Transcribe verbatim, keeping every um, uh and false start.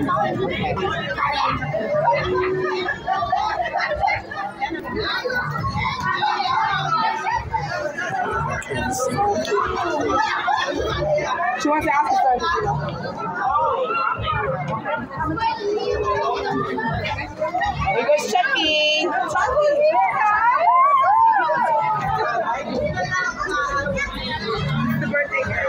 She wants to ask the question. Here goes Chucky. Chucky. The birthday girl.